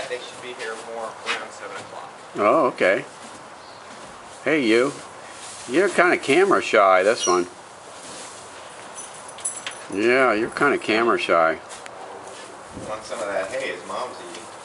that, they should be here more around 7 o'clock. Oh, okay. Hey, you. You're kind of camera shy, this one. Yeah, you're kind of camera shy. Want some of that hay his mom's eating.